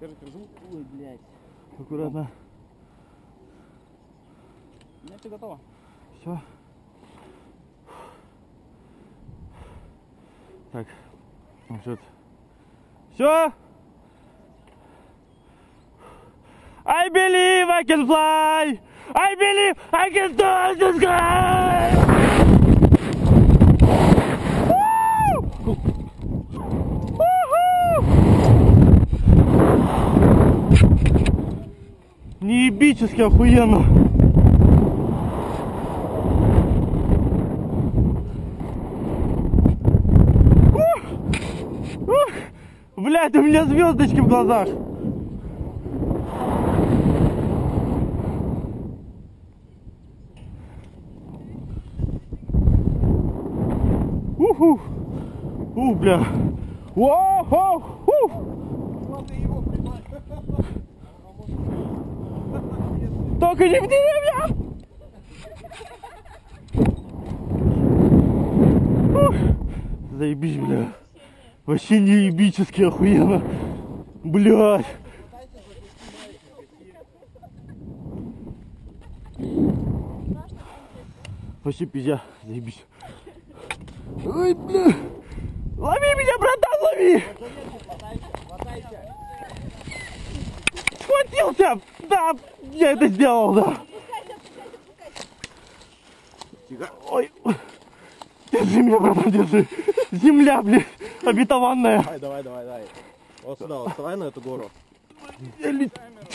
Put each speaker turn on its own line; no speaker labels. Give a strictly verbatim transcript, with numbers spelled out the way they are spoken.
Держи, держу. Ой, блядь.
Аккуратно.
Нет, ты готова?
Все. Так. Ну что? Все. I believe I can fly. I believe I can touch the sky. Неебически охуенно. Блядь, у меня звездочки в глазах. Уху. У, бля. Воу-хоу. Только не в деревья! Ух. Заебись, бля. Вообще неебически охуенно. Блядь. Вообще пиздя. Заебись. Ой, бля. Лови меня, братан, лови! Схватился! Да, я это сделал, да. Ой. Держи меня, братан, держи. Земля, блядь, обетованная.
Давай, давай, давай, давай. Вот сюда, вот вставай на эту гору.